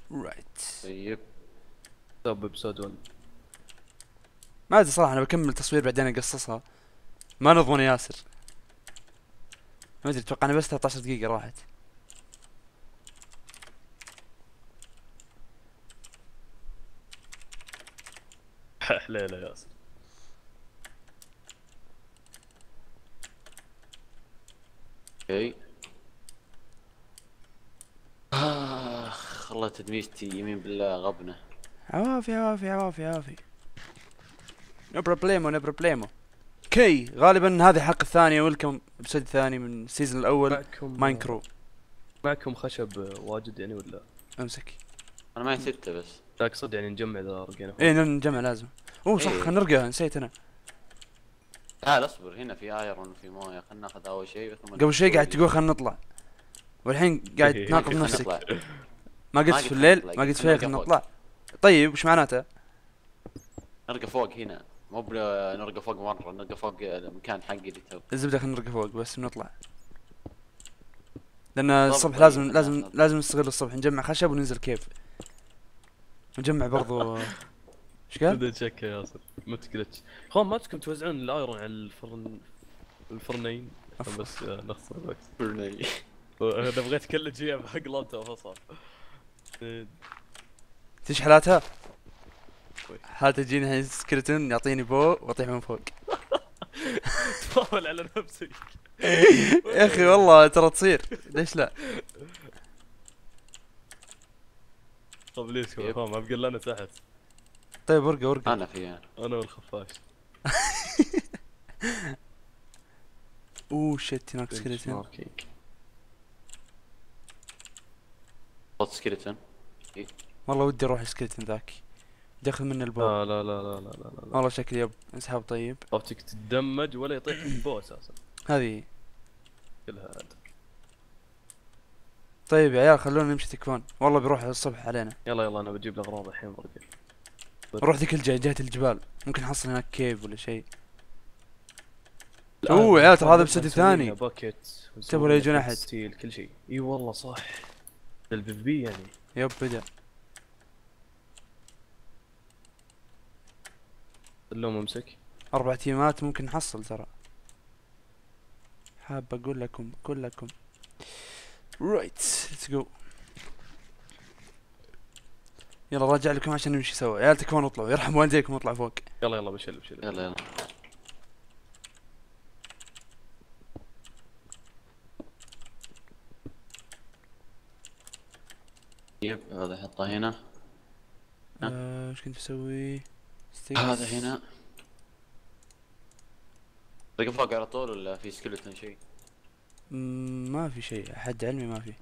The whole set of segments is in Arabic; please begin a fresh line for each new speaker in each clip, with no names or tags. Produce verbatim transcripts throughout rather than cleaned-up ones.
رايت.
طيب
توب ابسود واحد.
ما ادري صراحه، انا بكمل تصوير بعدين اقصصها. ما نضمن ياسر. ما ادري، اتوقع انا بس ثلاثة عشر دقيقه راحت.
حليله ياسر.
اوكي. اخ والله تدميجتي يمين بالله غبنة.
عوافي عوافي عوافي عوافي. نو بروبليمو نو بروبليمو. كي غالبا هذه الحلقه الثانيه، ويلكم الابسود الثاني من السيزون الاول.
معكم
ماينكرو.
معكم خشب واجد يعني ولا؟
امسك.
انا معي ستة بس.
لا اقصد يعني نجمع اذا رقينا فوق.
ايه نجمع لازم. اوه صح،
إيه.
خلينا نرقى، نسيت انا.
تعال اصبر، هنا في ايرون وفي مويه، خلنا ناخذ اول شيء ثم
قبل شوي قاعد
نسوي
تقول خلينا نطلع، والحين قاعد تناقض
خلنا
نفسك.
نطلع.
ما قلت
ما
في
قلت
الليل،
خلنا نطلع،
ما قلت
قلت
في الليل
خلنا
خلينا
نرقى
نطلع. طيب وش معناته؟
نرقى فوق هنا، مو نرقى فوق مرة، نرقى فوق المكان حقي اللي تو.
الزبده خلينا نرقى فوق بس بنطلع، لان الصبح
طيب،
لازم
خلنا
لازم
ناخذ.
لازم نستغل الصبح، نجمع خشب وننزل كيف. نجمع برضو. ايش قال؟
بدأ تشك يا ياسر مت جلتش. خوان ما تكون توزعون الايرون على الفرن الفرنين عشان بس آه، نخسر الوقت. انا بغيت كل شيء حق لابتوب فصل.
تيش حالاتها؟ حالته تجيني الحين سكرتون يعطيني بو واطيح من فوق.
تفاول على نفسك.
يا اخي والله ترى تصير، ليش لا؟
طب ليش خوان ما بقول لنا تحت؟
طيب ورقه ورقه.
انا فيها.
انا والخفاش.
اوه شت، هناك سكرتون.
صوت سكيلتون.
والله ودي اروح السكرتون ذاك، بدي اخذ منه البو.
لا لا لا لا لا لا لا.
والله شكلي يب اسحب. طيب
طافتك تتدمج ولا يطيح البو اساسا.
هذه.
كلها هذا.
طيب يا عيال خلونا نمشي تكفون، والله بيروح الصبح علينا.
يلا يلا انا بجيب الاغراض الحين برقي.
نروح ذيك الجهة، جهة الجبال، ممكن نحصل هناك كيف ولا شيء. اوه يا عيال ترى هذا بسد ثاني.
باكيت.
تبغى لا يجون احد.
ستيل كل شيء. اي والله صح. البي بي يعني.
يب بدا.
اللوم امسك.
اربع تيمات ممكن نحصل ترى. حاب اقول لكم كلكم. رايت ليتس جو. يلا راجع لكم عشان نمشي سوا، يا عيال تكفون اطلعوا، يرحم والديكم واطلعوا فوق.
يلا يلا بشل بشل.
يلا يلا. طيب هذا حطه هنا.
آه، ايش كنت بسوي؟
هذا هنا. رقم فوق على طول ولا في سكيلتون شيء؟
مم، ما في شيء، حد علمي ما في.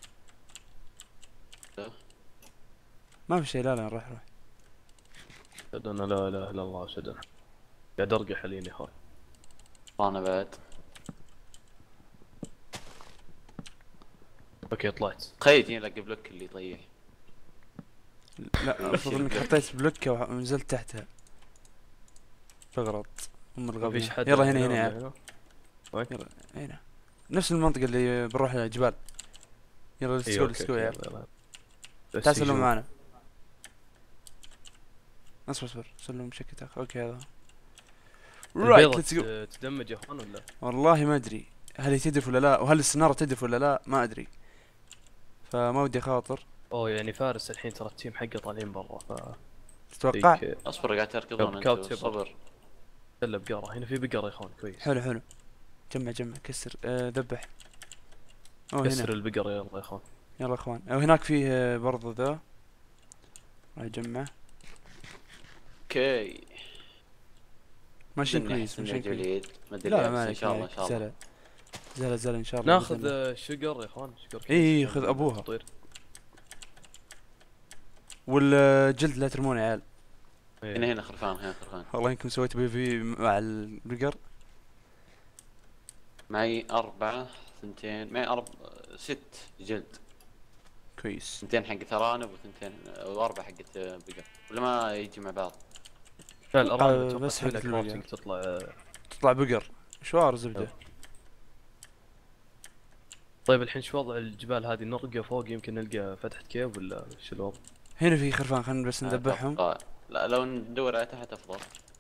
لا.
ما في شيء، لا لا نروح روح.
اشهد ان لا اله الا الله اشهد ان. قاعد ارقى حاليا يا اخوي.
انا بعد.
اوكي طلعت.
تخيل يجيني لك بلوك اللي يطيح.
لا المفروض انك حطيت بلوكة ونزلت تحتها. بغلط ام
ما
الغبي.
فيش حد.
يلا هنا هنا
ولا
يا عيال.
هنا؟ وين؟
يلا هنا، نفس المنطقة اللي بنروح لها جبال. يلا ليتس
إيه،
جو
أوكي،
ليتس جو يا
أوكي،
عيال.
يلا، يلا. بس
تعال سلم
يجون.
معنا. اصبر اصبر سلم بشكل اخر. اوكي هذا رايت
البيضة
ليتس جو.
ت- تدمج يا اخوان ولا؟
والله ما ادري هل هي تدف ولا لا، وهل السنارة تدف ولا لا، ما ادري، فما ودي خاطر.
اوه يعني فارس الحين ترى التيم حقه طالعين برا ف.
تتوقع؟
ذيك-
اصبر قاعد تركضون
كاب-
انتوا.
كاب
صبر.
الا بقره هنا في بقره يا اخوان كويس.
حلو حلو. جمع جمع كسر آه ذبح. اوه
كسر
هنا.
البقره يلا يا اخوان.
يلا اخوان، او هناك فيه آه، برضو ذا. راح اجمع.
اوكي.
ماشيين
بدنا
كويس
نحسن
ماشيين كويس.
جوليد. ما ادري
لا لا
ليه،
ما
بس ان
عليك
شاء
ما
الله ان
عليك.
شاء الله.
زلا زلا زلا ان شاء الله. بإذن
ناخذ
الله.
آه، شجر يا اخوان شجر.
إي، خذ أبوها.
تطير.
والجلد لا ترمونه يا عيال.
إيه.
هنا هنا خرفان، هنا خرفان.
والله انكم سويتوا بي في مع البقر.
معي أربعة، ثنتين، معي أرب ست جلد.
كويس.
ثنتين حقت أرانب وثنتين وأربعة حقت بقر، ولا ما يجي مع بعض؟
لا الارانب
بس
بس
حقت
حقت
البقر.
الكرافتنج تطلع آه،
تطلع بقر. شوار زبدة.
طيب الحين شو وضع الجبال هذه؟ نرقى فوق يمكن نلقى فتحة كيف ولا شو الوضع؟
هنا في خرفان، خلينا بس نذبحهم.
أتوقع- لا لو ندور على تحت افضل.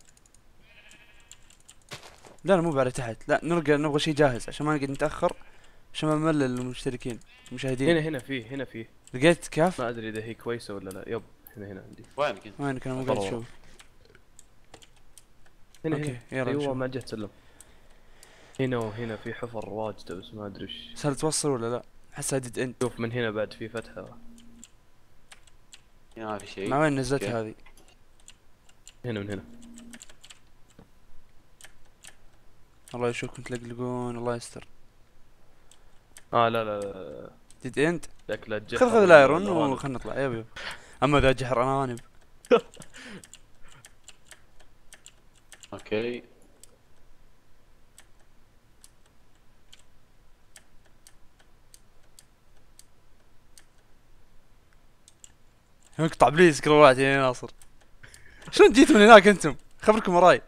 لا لا، مو على تحت، لا نرقى، نبغى شيء جاهز عشان ما نقعد نتأخر، عشان ما نملل المشتركين المشاهدين.
هنا هنا فيه هنا فيه
لقيت كاف؟
ما ادري اذا هي كويسة ولا لا. يب هنا هنا عندي.
وينك انت؟
وينك؟ انا مو قاعد
برا.
اشوف.
هنا
اوكي
هنا
يلا
ايوه
نشوف.
ما جت سلم. هنا وهنا في حفر واجدة بس ما ادري وش.
بس هل توصل ولا لا؟ احسها ديد اند.
شوف من هنا بعد في فتحة.
هنا ما في شيء.
مع وين نزلت
أوكي.
هذه؟
هنا من هنا.
الله يشوفكم تلقلقون، الله يستر.
اه لا لا لا
ديد اند.
شكله الجحر
خذ خذ الايرون
والأرانب.
وخلنا نطلع. يب يب. اما ذا جحر ارانب.
اوكي.
اقطع بليز كروات يا ناصر. شلون جيتوا من هناك انتم؟ خبركم وراي.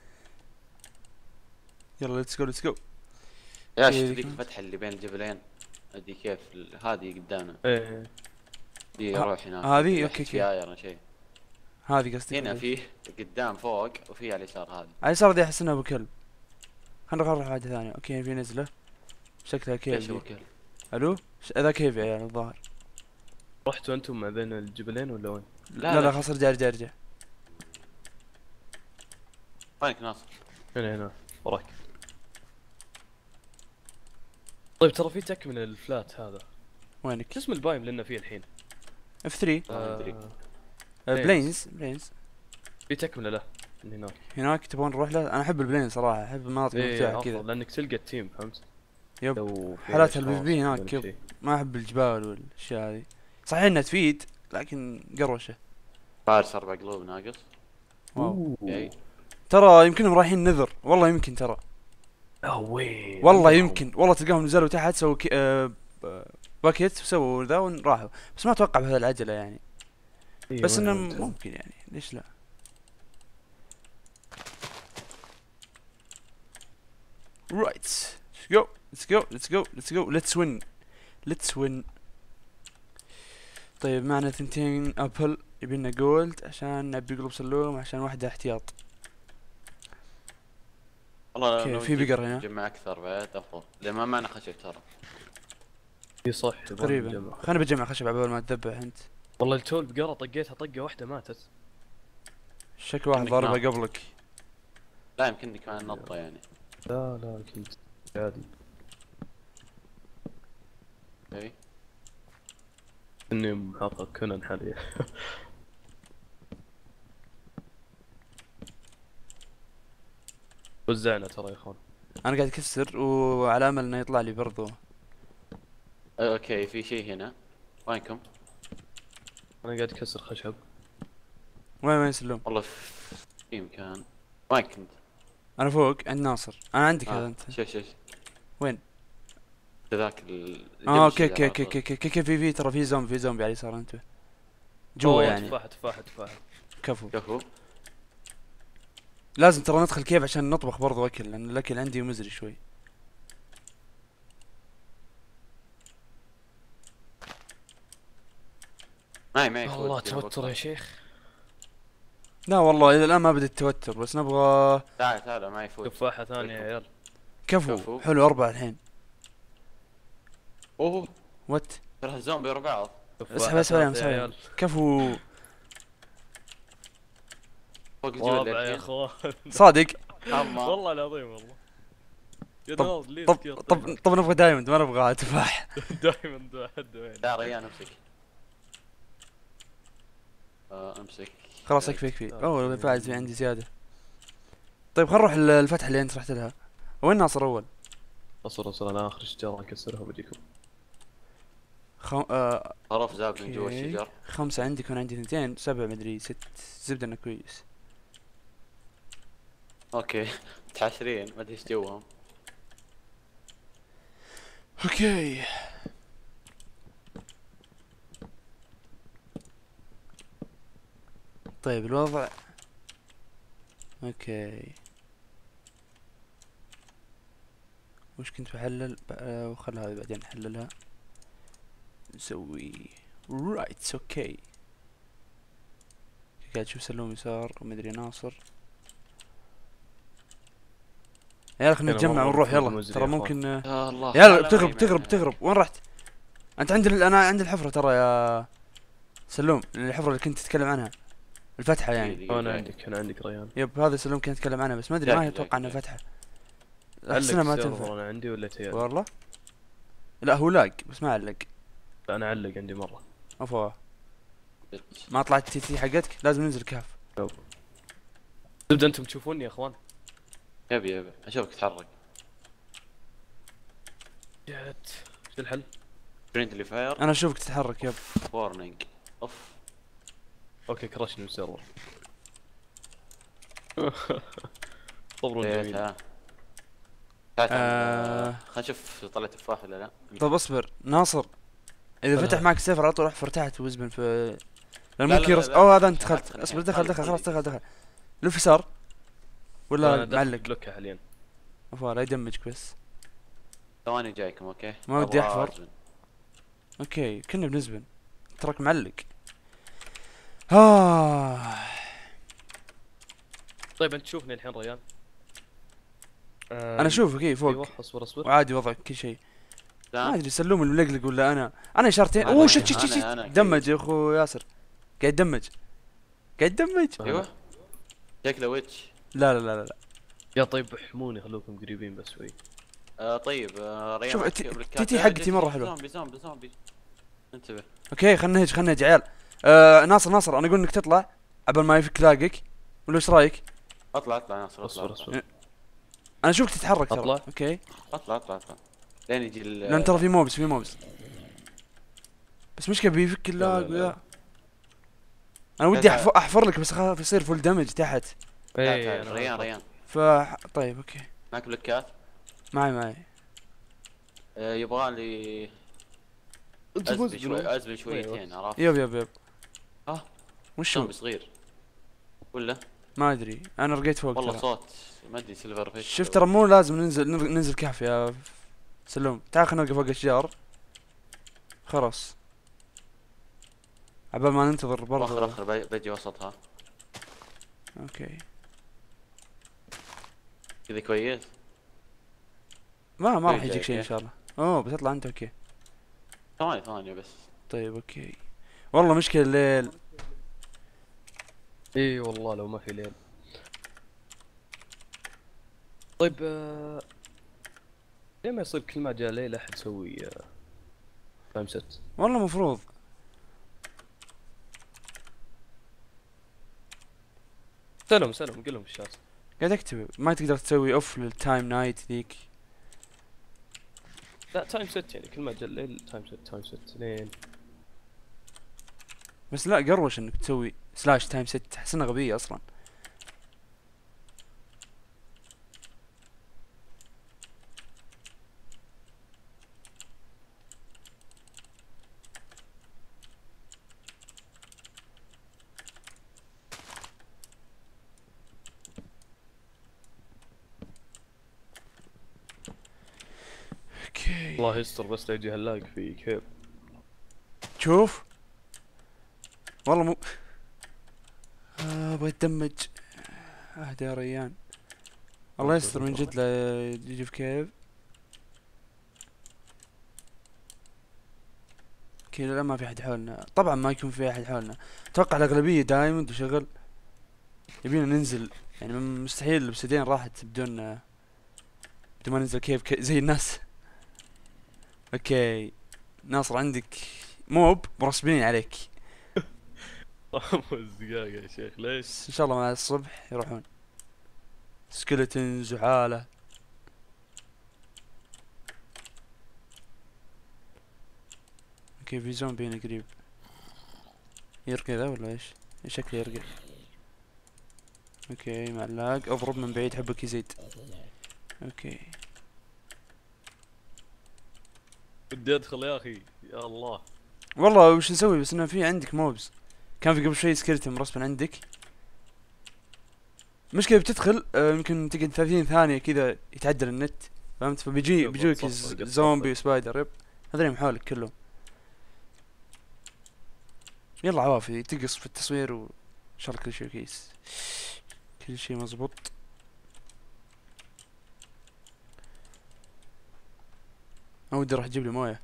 يلا ليتس جو ليتس جو.
يا
إيه،
شفت ذيك
ذيك-
الفتحة اللي بين الجبلين؟ ادي كيف ال- هذه قدامنا.
ايه
دي
ها-
روح هناك.
هذه؟
في
أوكي،
واحد
أوكي.
في ايرون شيء.
هذه قصدي.
هنا فيه قدام فوق وفي على اليسار هذه.
على اليسار دي احس انها ابو كلب. خلنا نروح واحدة ثانية. اوكي في نزلة شكلها كيف
ايش
دي.
هو كل؟
الو ش- ذا كيف يا عيال الظاهر.
رحتوا انتم ما بين الجبلين ولا وين؟
لا لا, لا خلاص ارجع ارجع ارجع.
وينك ناصر؟
هنا هنا وراك. طيب ترى في تكمل الفلات هذا.
وينك؟
شو اسم البايم لنا فيه الحين؟
اف ثلاثة.
ما أدري.
آه
بلينز بلينز.
في تكمله له من هناك.
هناك تبغون نروح له؟ انا احب البلين صراحة، احب المناطق
ايه
المفتوحة
افضل
كذا.
لانك تلقى التيم فهمت؟
يب.
لو في
حالات
أشخاص
البي في هناك
ولا
يب.
شيء.
ما احب الجبال والاشياء هذه. صحيح انها تفيد لكن قروشة.
فارس اربع قلوب ناقص.
واو.
اوكي.
ترى يمكنهم رايحين نذر، والله يمكن ترى.
اه وين؟
والله
عندهم.
يمكن، والله تلقاهم نزلوا تحت سووا كي... آه... آه، باكيت وسووا ذا وراحوا، بس ما اتوقع بهذا العجلة يعني.
إيه
بس
وين
انه
عندهم.
ممكن يعني، ليش لا. رايت let's go let's go let's go let's go let's win let's win. طيب معنا ثنتين ابل، يبينا جولد عشان نبي قلوب سلوم، عشان واحدة احتياط.
والله
أوكي،
لو
في
نجيب-
بقر هنا.
نجمع اكثر بعد افضل لان ما معنا خشب ترى.
اي صح يبغى
تقريبا
نجمع.
خلينا بجمع خشب عبال ما تذبح انت.
والله التول بقرة طقيتها طقة واحدة ماتت.
شكل واحد
عندك
ضاربه
نار.
قبلك.
لا يمكنك مع النطة يعني.
لا لا كنت عادي.
اوكي.
اني محقق كونان حاليا. وزعنا ترى يا اخوان.
انا قاعد اكسر وعلى امل انه يطلع لي برضو.
اوكي في شيء هنا. وينكم؟
انا قاعد اكسر خشب.
وين وين سلوم؟
والله في في مكان. وين كنت؟
انا فوق عند ناصر. انا عندك هذا
آه.
انت.
شوف شوف.
وين؟
ذاك ال
اه
جنب
اوكي
الشجرة
اوكي
على
اوكي
طول.
اوكي اوكي في في ترى في زومبي في زومبي على اليسار انت. جوا
أوه،
يعني.
تفاحة تفاحة تفاحة.
كفو.
كفو.
لازم ترى ندخل كيف عشان نطبخ برضو اكل، لان الاكل عندي مزري شوي.
معي معي فوق
والله
كذا
توتر
بطل.
يا شيخ.
لا والله الى الان ما بدا التوتر، بس نبغى.
تعال تعال معي فوق.
تفاحة ثانية يا عيال.
كفو,
كفو.
حلو اربعة الحين.
اوه
وات.
ترى الزومبي ورا بعض.
تفاحة
اسحب اسحب عليهم
ثالثة
اسحب
يا
عليهم.
عيال.
كفو.
فوق الجبل
رابع يا
الحين.
اخوان.
صادق.
اما
والله العظيم والله. يا
طب-
ناس ليش
طب
كذا
طب طب نبغى دايموند ما نبغى تفاح.
دائما حد وين.
لا ريان امسك. آه امسك.
خلاص يكفي يكفي. اوه بعد في عندي زيادة. طيب خل نروح ال- الفتحة اللي انت رحت لها. وين ناصر اول؟
اصبر اصبر انا اخر شجرة اكسرها وبجيكم.
خم... آه...
خرف زاب من جوا
أوكي.
الشجر.
خمسة عندي، كان عندي اثنتين، سبعة مدري ست. زبدة انه كويس.
اوكي متحاشرين ما ادري ايش جوهم.
اوكي. طيب الوضع. اوكي. وش كنت بحلل ب- آه، وخل هذه بعدين نحللها. نسوي رايت اوكي. قاعد تشوف سلوم يسار ومدري ناصر. يا خلينا
أنا
نتجمع
مرة
ونروح
مفروض
يلا
مزري
ترى
يا أخوان.
ممكن آه،
يا الله
يلا
لا، لا،
بتغرب
ما هي
بتغرب
معنا.
بتغرب وين رحت؟ انت عند ال... انا عند الحفرة ترى يا سلوم، الحفرة اللي كنت تتكلم عنها الفتحة يعني.
دقيقة،
انا
دقيقة.
عندك انا عندك ريان.
يب هذا سلوم كنت اتكلم عنها بس ما ادري ما
جاك-
اتوقع
جاك-
انها
جاك.
فتحة.
علق
احسنها ما
السيرفر
تنفع
انا عندي ولا تيال؟
والله. لا هو لاق بس ما علق.
انا علق عندي مره.
افا ما طلعت تي تي حقتك لازم ننزل كهف.
تبدا انتم تشوفوني يا اخوان.
يبي يبي اشوفك تتحرك.
جت ايش الحل؟
فريندلي فاير
انا اشوفك تتحرك يب.
وارنينج اوف.
اوكي كرشني من السيرفر. صبر جميل.
بيتها. تعال
آه.
تعال خلينا نشوف طلع تفاح ولا لا.
طب اصبر ناصر، اذا
أه.
فتح معك السيف على طول احفر تحت وزبن في لان
لا،
ممكن
لا،
يرس.
لا،
او
لا.
هذا انت
خل-
دخلت.
خل-
اصبر
خل-
دخل
خل-
دخل
خل-
خلاص دخل دخل. لف يسار ولا
أنا
معلق؟
دخلت لوكا حاليا.
افا لا يدمجك بس.
ثواني جايكم اوكي.
ما ودي
أبغى
أحفر.
أزمن.
اوكي كنا بنزبن تراك معلق. آه.
طيب انت تشوفني الحين ريان؟ آه
انا اشوفك اي فوق
ايوه اصبر اصبر.
وعادي وضعك كل شيء. ما
لا.
ادري سلوم الملقلق ولا انا. انا اشارتين.
أنا-
اوه شت شت
أنا-
شت
أنا
دمج يا اخو ياسر. قاعد يدمج قاعد يدمج.
ايوه شكله ويتش.
لا لا لا لا
يا طيب احموني خلوكم قريبين بس شوي.
آه طيب آه ريان
شوف،
معك
تي-
بلوكات.
تي تي
آه،
حقتي
جي-
مرة
جي-
حلوة.
زومبي زومبي زومبي. انتبه.
اوكي خلنا نهج خلنا نهج عيال. آه ناصر ناصر انا اقول انك تطلع عبال ما يفك لاقك ولا ايش رايك؟
اطلع اطلع ناصر
اصبر
اطلع
اصبر.
انا اشوفك تتحرك ترى.
أطلع؟
اوكي
اطلع اطلع اطلع لين يجي ال-
لان ترى في موبس في موبس بس مشكلة بيفك اللاق
لا، لا، لا.
ويا. انا ودي
لا، لا.
أحف- احفر لك بس اخاف يصير فول دمج تحت.
تعال،
ايه
تعال.
انا
ريان ريان
ف طيب اوكي
معك بلوكات.
معي معي.
آه يبغى لي
انت
ازبل شوي
مزبل.
ازبل شويتين عرفت.
يب يب يب.
اه
وش هو؟
زومبي صغير ولا
ما ادري انا رقيت فوق
والله
ترى.
صوت ما ادري سيلفر فيش.
شفت ترى مو لازم ننزل نر- ننزل كهف يا سلوم. تعال خلينا نوقف فوق الاشجار خلاص عبال ما ننتظر
اخر
برضه.
اخر بي- بجي وسطها
اوكي
كذا كويس.
ما ما راح
اوكي،
يجيك شيء ان
اوكي.
شاء الله. اوه بتطلع انت اوكي.
ثواني ثواني بس.
طيب اوكي والله مشكلة الليل.
اي والله لو ما في ليل. طيب آه... ليه ما يصير كل ما جاء ليل احد يسوي آه... تايم ست؟
والله مفروض.
سلم سلم قل لهم في الشات.
قاعد اكتب ما تقدر تسوي اوف للتايم نايت ذيك.
لا تايم ست يعني كل ما جاء الليل تايم ست تايم ست لين.
بس لا قروش انك تسوي سلاش تايم ست احس انها غبية اصلا. اوكي
الله يستر بس لا يجي هاللاق في كيف.
شوف والله مو آه، ابغى اتدمج. اهدى يا ريان الله يستر من جد لا يجي في كيف. كذا لا ما في احد حولنا طبعا ما يكون في احد حولنا. اتوقع الاغلبية دايموند وشغل يبينا ننزل يعني من- مستحيل البسدين راحت بدون بدون ما ننزل كيف ك... زي الناس. اوكي ناصر عندك موب مرسبين عليك
خمس دقايق يا شيخ ليش؟
بس ان شاء الله مع الصبح يروحون. سكيلتنز وحالة. اوكي في زومبي هنا قريب. يرقى ذا ولا ايش؟ شكله يرقى. اوكي معلاق اضرب من بعيد حبك يزيد. اوكي
بدي ادخل يا اخي يا الله.
والله وش نسوي بس انه في عندك موبز. كان في قبل شوي سكيلتن مرسبن عندك. مشكلة بتدخل آه، يمكن تقعد ثلاثين ثانية كذا يتعدل النت فهمت؟ فبيجي
يلا،
بيجوك
صفر،
ز-
قصة.
زومبي وسبايدر. يب هذول حولك كلهم. يلا عوافي تقص في التصوير وان شاء الله كل شيء كويس، كل شيء مزبوط. أنا ودي اروح اجيب لي مويه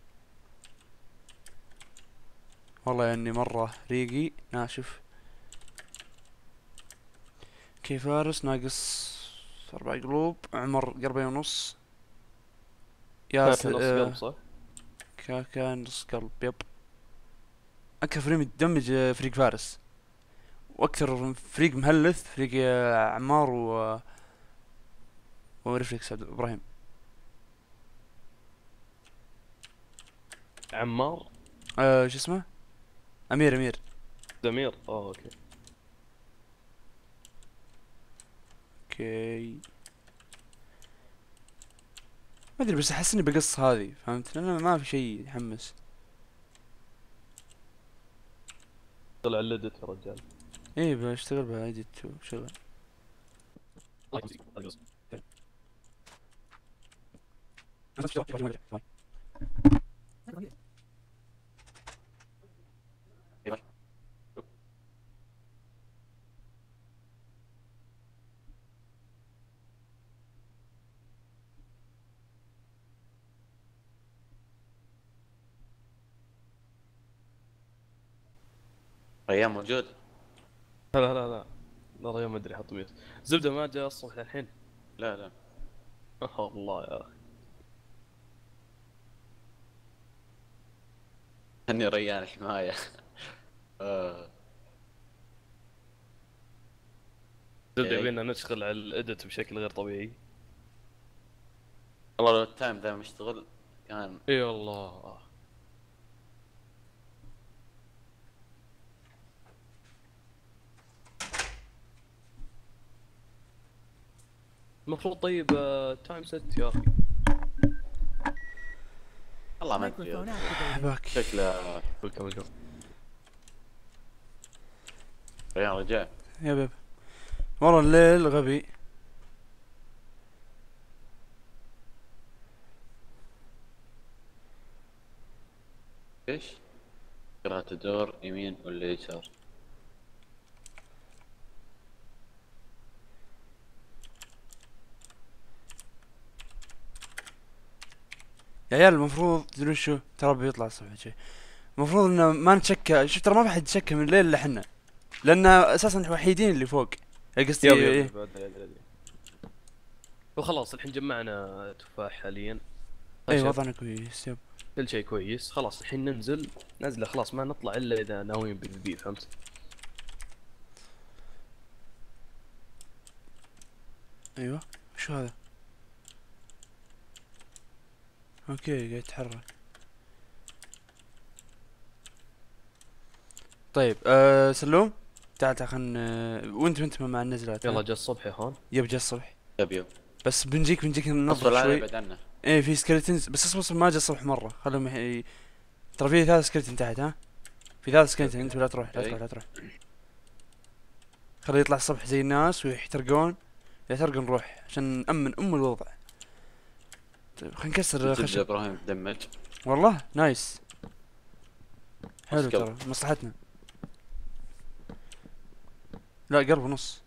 والله، يعني مرة ريقي ناشف. كيف فارس ناقص أربع قلوب، عمر قربين ونص.
كاكا
ياسر
نص
آه
قلب صح؟
كاكا نص قلب. يب أكثر فريق متدمج آه، فريق فارس، وأكثر فريق مهلث فريق آه، عمار و آه، ورفلكس عبد إبراهيم.
عمار
آه شو اسمه؟ أمير أمير.
دمير. اه اوكي.
اوكي ما ادري بس احس اني بقص هذه، فهمت؟ لان ما في شيء يحمس.
طلع الليدت يا رجال.
ايه بشتغل بها اديت وشغل.
ريان موجود.
لا لا لا لا لا ريان ما ادري حط ميوت. زبده ما جاء الصبح الحين.
لا لا
الله يا اخي.
اني ريان حمايه. آه.
زبده
إيه.
يبينا نشتغل على الادت بشكل غير طبيعي.
والله لو التايم ذا مشتغل كان.
اي والله. المفروض طيب تايم ست يا اخي.
والله ما ادري
باك
شكله.
ويلكم ويلكم.
ريان رجع.
يا بيب والله الليل غبي.
ايش؟ قراءة تدور يمين ولا يسار؟
يا عيال المفروض تدرون شو، ترى بيطلع الصبح شيء. المفروض انه ما نتشكى، شوف ترى ما في حد يتشكى من الليل الا احنا، لان اساسا الوحيدين اللي فوق. قصدي
يب يب
إيه.
يب، أدري أدري أدري. وخلاص الحين جمعنا تفاح حاليا.
اي
خشب،
وضعنا كويس. يب
كل شيء كويس. خلاص الحين ننزل نزله. خلاص ما نطلع الا اذا ناويين بي في بي. فهمت؟
ايوه شو هذا؟ اوكي قاعد يتحرك. طيب آه سلوم تعال تعال خلنا وانت وانت مع النزلات.
يلا جاء الصبح يا اخوان.
يب جا الصبح.
يب يب.
بس بنجيك بنجيك
اصبر
ننظف
لا
شوي.
ابعد عنه.
ايه في سكرتنز بس اصبر اصبر ما جا الصبح مره، خلهم يح... ترى في ثلاث سكرتن تحت. ها في ثلاث سكرتن، انت لا تروح لا
إيه.
تروح لا تروح. خليه يطلع الصبح زي الناس ويحترقون. يحترقون نروح عشان نأمن ام الوضع. طيب خلينا نكسر
زبدة
خشب.
ابراهيم تدمج.
والله نايس حلو
نص قلب.
ترى مصلحتنا. لا قلب ونص.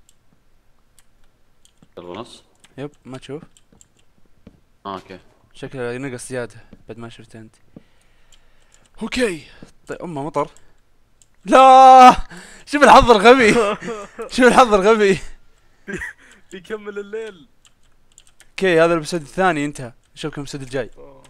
النص.
يب ما تشوف
آه اوكي.
شكله نقص زيادة بعد ما شفت انت. اوكي طيب امه مطر. لا شوف الحظ الغبي. شوف الحظ الغبي.
يكمل الليل.
اوكي هذا الابسود الثاني انتهى، نشوفكم الابسود الجاي.